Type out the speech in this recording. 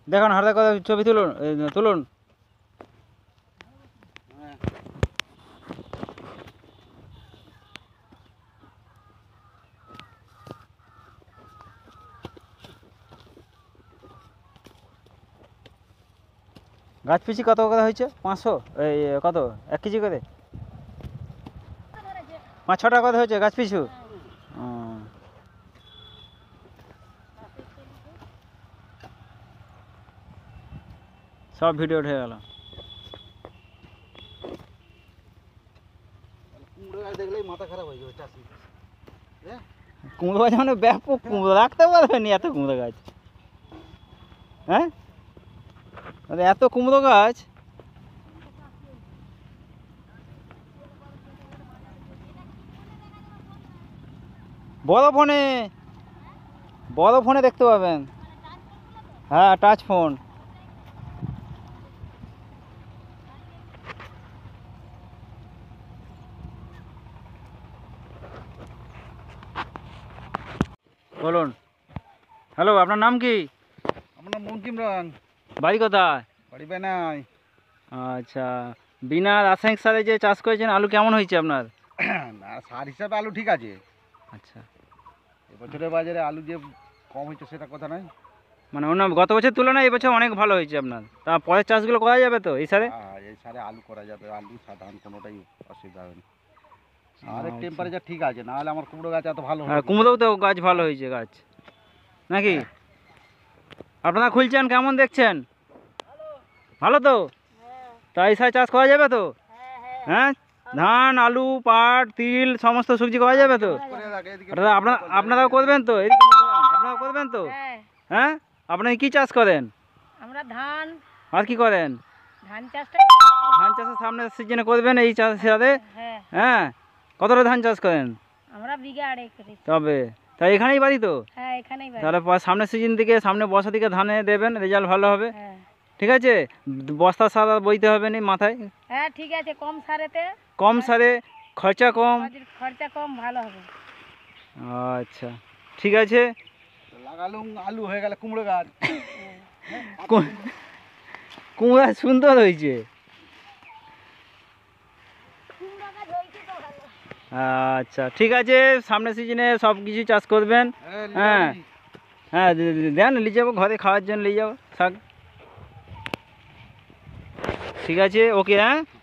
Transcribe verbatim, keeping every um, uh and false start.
দেখুন হাতে কথা ছবি তুলুন তুলুন গাছ পিছু কত কথা হয়েছে? পাঁচশো এই কত এক কেজি করে পাঁচ ছটা কথা হয়েছে গাছ পিছু? সব ভিডিও উঠে গেল। কুমড়ো গাছ দেখলেই মাথা খারাপ হয়ে যাবে চাষি। কুমড়ো গাছ মানে ব্যাপক কুমড়ো রাখতে পারবেন এত কুমড়ো গাছ। হ্যাঁ এত কুমড়ো গাছ বড় ফোনে বড় ফোনে দেখতে পাবেন। হ্যাঁ টাচ ফোন। বলুন। হ্যালো আপনার নাম কি? আমার নাম বঙ্কিম রান। বাড়ি কোথায়? বাড়ি বেনাই। আচ্ছা বিনা রাসায়নিক সারে যে চাষ করেছেন আলু কেমন হয়েছে আপনার? না সার হিসাবে আলু ঠিক আছে। আচ্ছা এবছরের বাজারে আলু যে কম হয়েছে সেটা কথা নয়, মানে অন্য গত বছর তুলনায় এই বছর অনেক ভালো হয়েছে আপনার। তা পরের চাষগুলো করা যাবে তো এই সারে? হ্যাঁ এই সারে আলু করা যাবে, আলু সাধারণ কোনোটাই অসুবিধা হবে না। সারের টেম্পারেচার ঠিক আছে, না হলে আমার কুমড়ো গাছ এত ভালো। হ্যাঁ কুমড়োও তো গাছ ভালো হয়েছে গাছ নাকি? আপনারা খুলছেন কেমন দেখছেন? ভালো তো? তা এই সারে চাষ করা যাবে তো? হ্যাঁ ধান আলু পাট তিল সমস্ত সবজি করা যাবে তো? আপনারা আপনারাও করবেন তো? আপনারাও করবেন তো? হ্যাঁ আপনারা কি চাষ করেন? আমরা ধান। আর কি করেন? ধান চাষটা ধান চাষের সামনে সিজনে করবেন এই চাষ সাথে। হ্যাঁ কতটা ধান চাষ করেন? আমরা বিঘা আড়াই করি। তবে তাই এখানেই বাড়ি তো? হ্যাঁ এখানেই বাড়ি। তাহলে সামনের সিজন দিকে সামনে বর্ষা দিকে ধানে দেবেন, রেজাল্ট ভালো হবে। হ্যাঁ ঠিক আছে বস্তা সার বইতে হবে না মাথায়। হ্যাঁ ঠিক আছে কম সারেতে কম সারে খরচা কম, খরচা কম ভালো হবে। আচ্ছা ঠিক আছে লাগালুম আলু হয়ে গেল কুমড়ো গাছ। কুমড়া সুন্দর হয়েছে। আচ্ছা ঠিক আছে সামনের সিজনে সব কিছু চাষ করবেন। হ্যাঁ হ্যাঁ দেন নিয়ে যাবো ঘরে খাওয়ার জন্য নিয়ে যাবো শাক। ঠিক আছে ওকে। হ্যাঁ।